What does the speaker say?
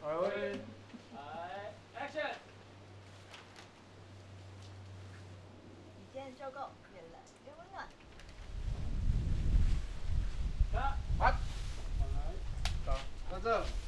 喂， 来，Action！ 一件就够，越冷越温暖。 卡， 好， 好来， 走，到这。